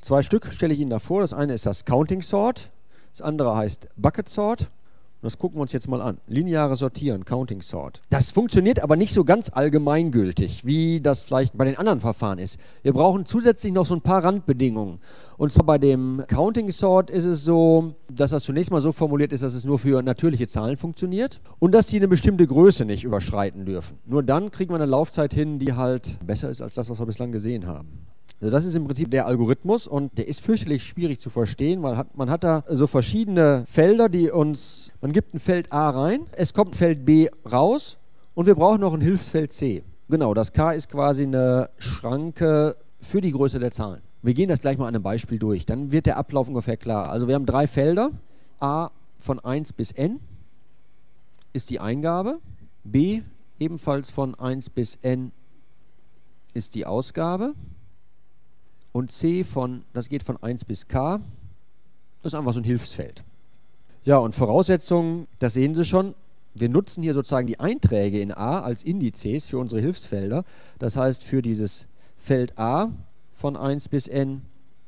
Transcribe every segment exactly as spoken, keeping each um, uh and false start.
Zwei Stück stelle ich Ihnen da vor. Das eine ist das Counting Sort, das andere heißt Bucket Sort. Und das gucken wir uns jetzt mal an. Lineares Sortieren, Counting Sort. Das funktioniert aber nicht so ganz allgemeingültig, wie das vielleicht bei den anderen Verfahren ist. Wir brauchen zusätzlich noch so ein paar Randbedingungen. Und zwar bei dem Counting Sort ist es so, dass das zunächst mal so formuliert ist, dass es nur für natürliche Zahlen funktioniert und dass die eine bestimmte Größe nicht überschreiten dürfen. Nur dann kriegen wir eine Laufzeit hin, die halt besser ist als das, was wir bislang gesehen haben. Also das ist im Prinzip der Algorithmus und der ist fürchterlich schwierig zu verstehen, weil hat, man hat da so verschiedene Felder, die uns, man gibt ein Feld A rein, es kommt ein Feld B raus und wir brauchen noch ein Hilfsfeld C. Genau, das K ist quasi eine Schranke für die Größe der Zahlen. Wir gehen das gleich mal an einem Beispiel durch, dann wird der Ablauf ungefähr klar. Also wir haben drei Felder, A von eins bis n ist die Eingabe, B ebenfalls von eins bis n ist die Ausgabe. Und C von, das geht von eins bis K, das ist einfach so ein Hilfsfeld. Ja, und Voraussetzungen, das sehen Sie schon, wir nutzen hier sozusagen die Einträge in A als Indizes für unsere Hilfsfelder. Das heißt, für dieses Feld A von eins bis n,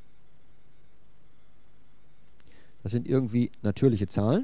das sind irgendwie natürliche Zahlen.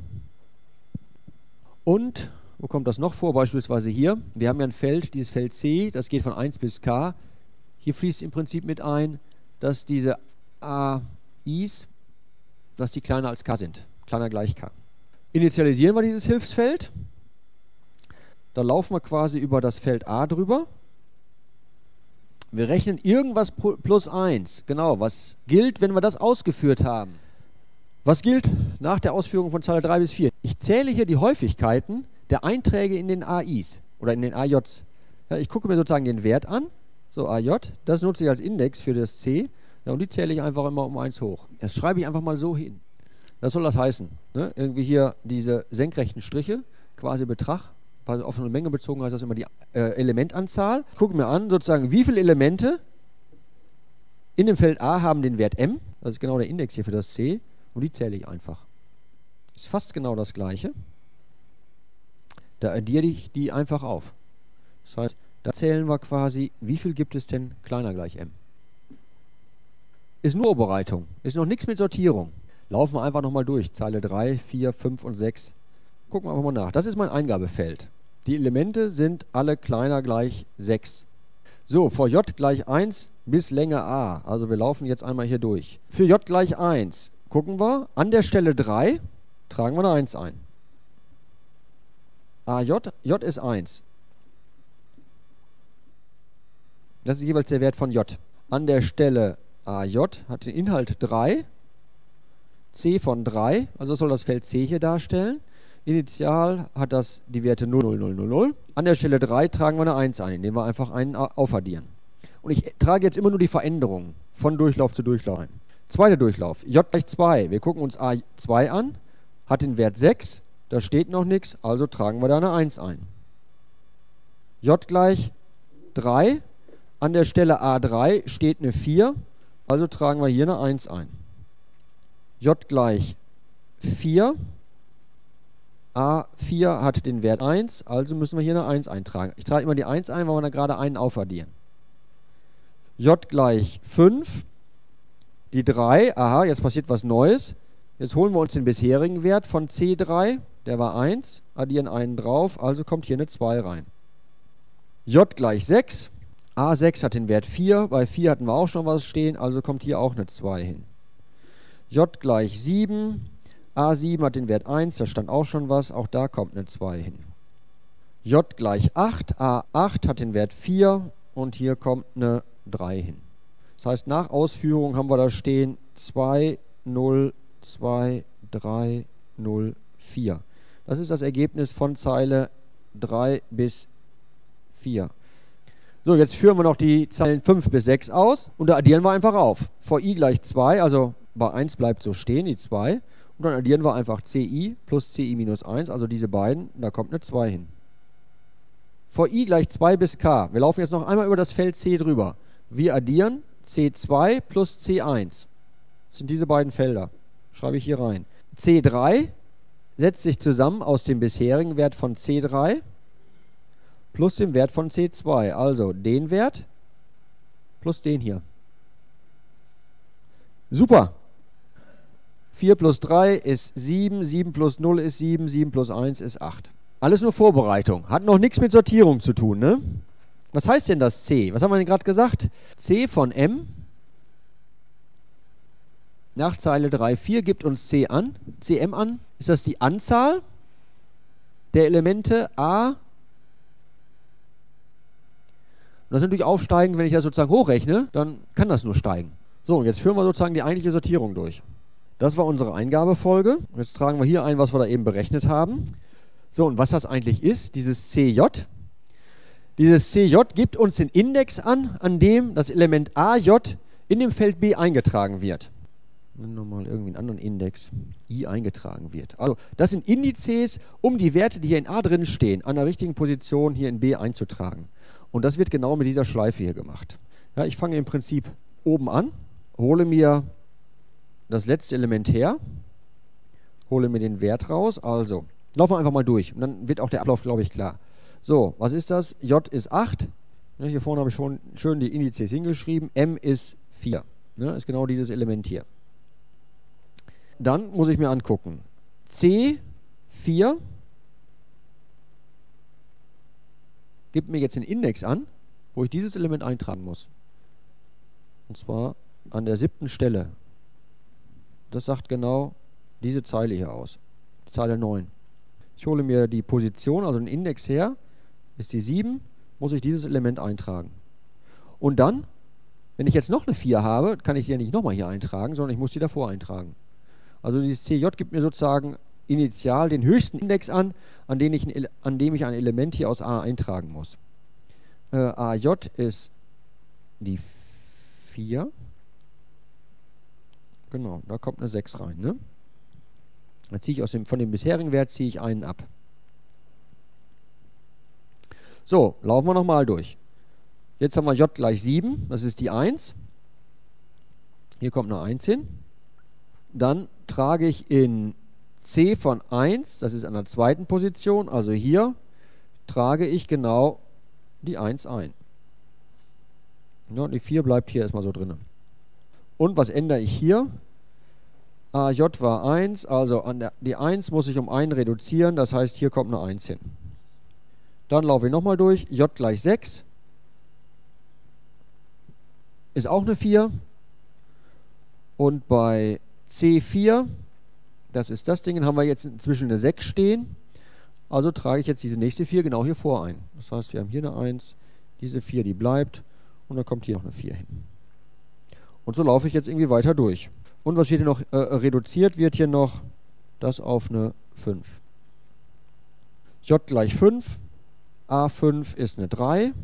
Und, wo kommt das noch vor? Beispielsweise hier, wir haben ja ein Feld, dieses Feld C, das geht von eins bis K. Hier fließt im Prinzip mit ein, dass diese A Is, dass die kleiner als K sind, kleiner gleich K. Initialisieren wir dieses Hilfsfeld, dann laufen wir quasi über das Feld A drüber. Wir rechnen irgendwas plus eins, genau, was gilt, wenn wir das ausgeführt haben. Was gilt nach der Ausführung von Zeile drei bis vier? Ich zähle hier die Häufigkeiten der Einträge in den A Is oder in den A Js. Ja, ich gucke mir sozusagen den Wert an. So, A J, das nutze ich als Index für das C. Ja, und die zähle ich einfach immer um eins hoch. Das schreibe ich einfach mal so hin. Was soll das heißen? Ne? Irgendwie hier diese senkrechten Striche, quasi Betrag, auf eine Menge bezogen heißt das immer die äh, Elementanzahl. Ich gucke mir an, sozusagen, wie viele Elemente in dem Feld A haben den Wert m. Das ist genau der Index hier für das C. Und die zähle ich einfach. Ist fast genau das Gleiche. Da addiere ich die einfach auf. Das heißt, da zählen wir quasi, wie viel gibt es denn kleiner gleich m. Ist nur Vorbereitung, ist noch nichts mit Sortierung. Laufen wir einfach nochmal durch, Zeile drei, vier, fünf und sechs. Gucken wir einfach mal nach. Das ist mein Eingabefeld. Die Elemente sind alle kleiner gleich sechs. So, vor J gleich eins bis Länge A. Also wir laufen jetzt einmal hier durch. Für J gleich eins gucken wir, an der Stelle drei tragen wir eine eins ein. A J, J ist eins. Das ist jeweils der Wert von J. An der Stelle A J hat den Inhalt drei, C von drei, also soll das Feld C hier darstellen. Initial hat das die Werte null, null, null, null, null. An der Stelle drei tragen wir eine eins ein, indem wir einfach einen aufaddieren. Und ich trage jetzt immer nur die Veränderungen von Durchlauf zu Durchlauf ein. Zweiter Durchlauf, J gleich zwei. Wir gucken uns A zwei an, hat den Wert sechs, da steht noch nichts, also tragen wir da eine eins ein. J gleich drei. An der Stelle A drei steht eine vier, also tragen wir hier eine eins ein. J gleich vier, A vier hat den Wert eins, also müssen wir hier eine eins eintragen. Ich trage immer die eins ein, weil wir da gerade einen aufaddieren. J gleich fünf, die drei, aha, jetzt passiert was Neues. Jetzt holen wir uns den bisherigen Wert von C drei, der war eins, addieren einen drauf, also kommt hier eine zwei rein. J gleich sechs, A sechs hat den Wert vier, bei vier hatten wir auch schon was stehen, also kommt hier auch eine zwei hin. J gleich sieben, A sieben hat den Wert eins, da stand auch schon was, auch da kommt eine zwei hin. J gleich acht, A acht hat den Wert vier und hier kommt eine drei hin. Das heißt, nach Ausführung haben wir da stehen zwei, null, zwei, drei, null, vier. Das ist das Ergebnis von Zeile drei bis vier. So, jetzt führen wir noch die Zeilen fünf bis sechs aus und da addieren wir einfach auf. Vor i gleich zwei, also bei eins bleibt so stehen, die zwei. Und dann addieren wir einfach ci plus ci minus eins, also diese beiden, und da kommt eine zwei hin. Vor i gleich zwei bis k. Wir laufen jetzt noch einmal über das Feld C drüber. Wir addieren C zwei plus C eins. Das sind diese beiden Felder. Schreibe ich hier rein. C drei setzt sich zusammen aus dem bisherigen Wert von C drei plus dem Wert von C zwei. Also den Wert plus den hier. Super. vier plus drei ist sieben, sieben plus null ist sieben, sieben plus eins ist acht. Alles nur Vorbereitung. Hat noch nichts mit Sortierung zu tun, ne? Was heißt denn das C? Was haben wir denn gerade gesagt? C von M nach Zeile drei, vier gibt uns C an, C M an. Ist das die Anzahl der Elemente A? Und das ist natürlich aufsteigend, wenn ich das sozusagen hochrechne, dann kann das nur steigen. So, und jetzt führen wir sozusagen die eigentliche Sortierung durch. Das war unsere Eingabefolge. Und jetzt tragen wir hier ein, was wir da eben berechnet haben. So, und was das eigentlich ist, dieses C J. Dieses C J gibt uns den Index an, an dem das Element A J in dem Feld B eingetragen wird. Nehmen wir mal irgendwie einen anderen Index, I eingetragen wird. Also, das sind Indizes, um die Werte, die hier in A drin stehen, an der richtigen Position hier in B einzutragen. Und das wird genau mit dieser Schleife hier gemacht. Ja, ich fange im Prinzip oben an, hole mir das letzte Element her, hole mir den Wert raus. Also, laufen wir einfach mal durch und dann wird auch der Ablauf, glaube ich, klar. So, was ist das? J ist acht. Ja, hier vorne habe ich schon schön die Indizes hingeschrieben. M ist vier. Ja, ist genau dieses Element hier. Dann muss ich mir angucken. C vier gibt mir jetzt den Index an, wo ich dieses Element eintragen muss. Und zwar an der siebten Stelle. Das sagt genau diese Zeile hier aus. Zeile neun. Ich hole mir die Position, also den Index her, ist die sieben, muss ich dieses Element eintragen. Und dann, wenn ich jetzt noch eine vier habe, kann ich die ja nicht nochmal hier eintragen, sondern ich muss die davor eintragen. Also dieses C J gibt mir sozusagen initial den höchsten Index an, an, den ich ein, an dem ich ein Element hier aus A eintragen muss. Äh, A J ist die vier. Genau, da kommt eine sechs rein. Ne? Dann ziehe ich aus dem, von dem bisherigen Wert ziehe ich einen ab. So, laufen wir nochmal durch. Jetzt haben wir J gleich sieben, das ist die eins. Hier kommt eine eins hin. Dann trage ich in C von eins, das ist an der zweiten Position, also hier, trage ich genau die eins ein. Ja, die vier bleibt hier erstmal so drin. Und was ändere ich hier? A J war eins, also an der, die eins muss ich um eins reduzieren, das heißt, hier kommt eine eins hin. Dann laufe ich nochmal durch, J gleich sechs, ist auch eine vier. Und bei C vier, das ist das Ding, haben wir jetzt inzwischen eine sechs stehen. Also trage ich jetzt diese nächste vier genau hier vor ein. Das heißt, wir haben hier eine eins, diese vier, die bleibt und dann kommt hier noch eine vier hin. Und so laufe ich jetzt irgendwie weiter durch. Und was wird hier noch äh, reduziert, wird hier noch das auf eine fünf. J gleich fünf, A fünf ist eine drei,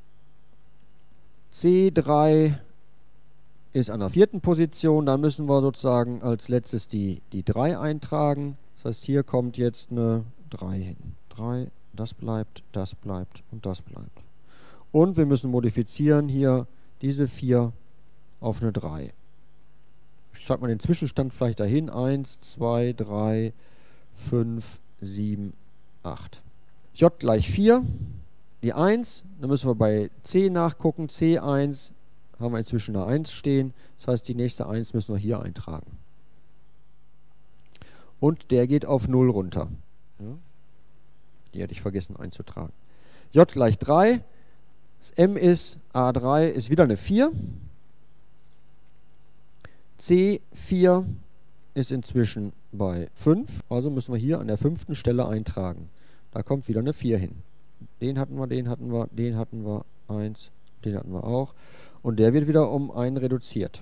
C drei ist an der vierten Position, da müssen wir sozusagen als letztes die, die drei eintragen. Das heißt, hier kommt jetzt eine drei hin. drei, das bleibt, das bleibt und das bleibt. Und wir müssen modifizieren hier diese vier auf eine drei. Ich schreibe mal den Zwischenstand vielleicht dahin. eins, zwei, drei, fünf, sieben, acht. J gleich vier, die eins, dann müssen wir bei C nachgucken. C eins haben wir inzwischen eine eins stehen. Das heißt, die nächste eins müssen wir hier eintragen. Und der geht auf null runter. Ja. Die hätte ich vergessen einzutragen. J gleich drei, das M ist, A drei ist wieder eine vier. C vier ist inzwischen bei fünf, also müssen wir hier an der fünften Stelle eintragen. Da kommt wieder eine vier hin. Den hatten wir, den hatten wir, den hatten wir, eins, den hatten wir auch. Und der wird wieder um einen reduziert.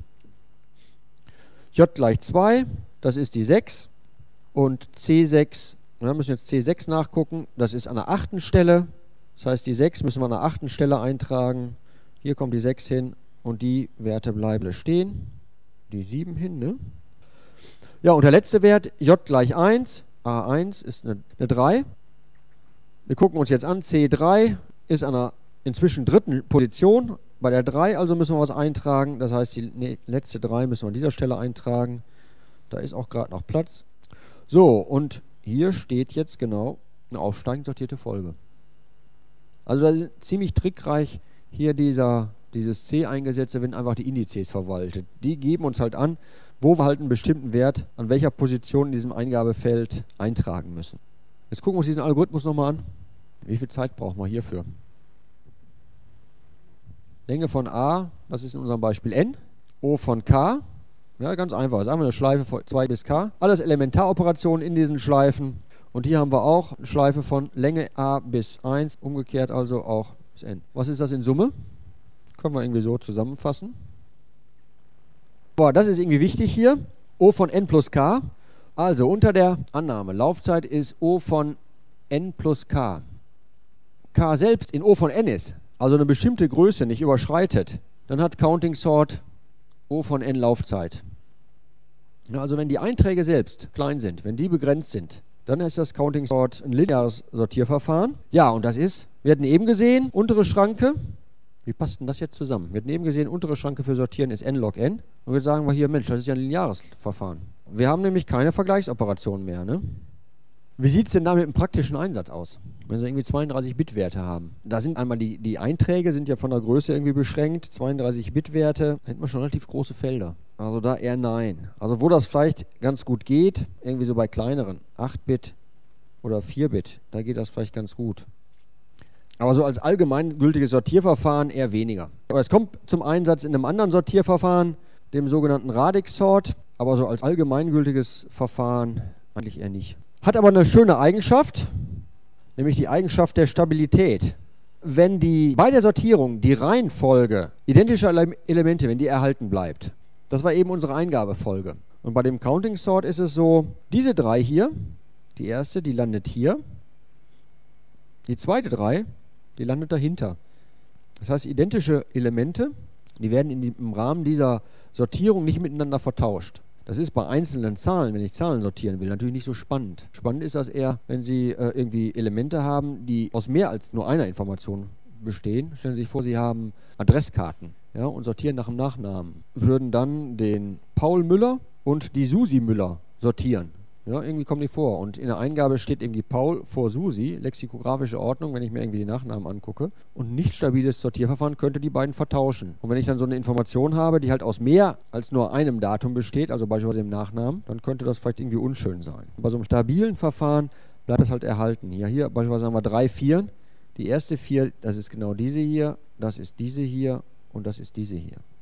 J gleich zwei, das ist die sechs. Und C sechs, wir müssen jetzt C sechs nachgucken, das ist an der achten Stelle. Das heißt, die sechs müssen wir an der achten Stelle eintragen. Hier kommt die sechs hin und die Werte bleiben stehen. Die sieben hin, ne? Ja, und der letzte Wert, J gleich eins, A eins ist eine, eine drei. Wir gucken uns jetzt an, C drei ist an der inzwischen dritten Position bei der drei, also müssen wir was eintragen. Das heißt, die ne, letzte drei müssen wir an dieser Stelle eintragen. Da ist auch gerade noch Platz. So, und hier steht jetzt genau eine aufsteigend sortierte Folge. Also das ist ziemlich trickreich hier dieser, dieses C eingesetzt, da werden einfach die Indizes verwaltet. Die geben uns halt an, wo wir halt einen bestimmten Wert an welcher Position in diesem Eingabefeld eintragen müssen. Jetzt gucken wir uns diesen Algorithmus nochmal an. Wie viel Zeit brauchen wir hierfür? Länge von A, das ist in unserem Beispiel n. O von K, ja, ganz einfach, das ist einfach eine Schleife von zwei bis K. Alles Elementaroperationen in diesen Schleifen. Und hier haben wir auch eine Schleife von Länge A bis eins, umgekehrt also auch bis n. Was ist das in Summe? Können wir irgendwie so zusammenfassen. Boah, das ist irgendwie wichtig hier. O von n plus K. Also unter der Annahme, Laufzeit ist O von n plus K. K selbst in O von n ist, also eine bestimmte Größe nicht überschreitet, dann hat Counting Sort O von n Laufzeit. Ja, also wenn die Einträge selbst klein sind, wenn die begrenzt sind, dann ist das Counting Sort ein lineares Sortierverfahren. Ja, und das ist, wir hatten eben gesehen, untere Schranke. Wie passt denn das jetzt zusammen? Wir hatten eben gesehen, untere Schranke für Sortieren ist n log n. Und jetzt sagen wir hier, Mensch, das ist ja ein lineares Verfahren. Wir haben nämlich keine Vergleichsoperationen mehr, ne? Wie sieht es denn da mit dem praktischen Einsatz aus? Wenn Sie irgendwie zweiunddreißig Bit Werte haben. Da sind einmal die, die Einträge sind ja von der Größe irgendwie beschränkt. zweiunddreißig Bit Werte, da hätten wir schon relativ große Felder. Also da eher nein. Also wo das vielleicht ganz gut geht, irgendwie so bei kleineren, acht Bit oder vier Bit, da geht das vielleicht ganz gut. Aber so als allgemeingültiges Sortierverfahren eher weniger. Aber es kommt zum Einsatz in einem anderen Sortierverfahren, dem sogenannten Radix Sort. Aber so als allgemeingültiges Verfahren eigentlich eher nicht. Hat aber eine schöne Eigenschaft, nämlich die Eigenschaft der Stabilität. Wenn die, bei der Sortierung die Reihenfolge identischer Elemente, wenn die erhalten bleibt, das war eben unsere Eingabefolge. Und bei dem Counting Sort ist es so, diese drei hier, die erste, die landet hier. Die zweite drei, die landet dahinter. Das heißt, identische Elemente, die werden in die, im Rahmen dieser Sortierung nicht miteinander vertauscht. Das ist bei einzelnen Zahlen, wenn ich Zahlen sortieren will, natürlich nicht so spannend. Spannend ist das eher, wenn Sie äh, irgendwie Elemente haben, die aus mehr als nur einer Information bestehen. Stellen Sie sich vor, Sie haben Adresskarten, ja, und sortieren nach dem Nachnamen. Würden dann den Paul Müller und die Susi Müller sortieren. Ja, irgendwie kommen die vor. Und in der Eingabe steht irgendwie Paul vor Susi, lexikografische Ordnung, wenn ich mir irgendwie die Nachnamen angucke. Und nicht stabiles Sortierverfahren könnte die beiden vertauschen. Und wenn ich dann so eine Information habe, die halt aus mehr als nur einem Datum besteht, also beispielsweise im Nachnamen, dann könnte das vielleicht irgendwie unschön sein. Bei so einem stabilen Verfahren bleibt das halt erhalten. Hier, hier beispielsweise haben wir drei Vieren. Die erste Vier, das ist genau diese hier, das ist diese hier und das ist diese hier.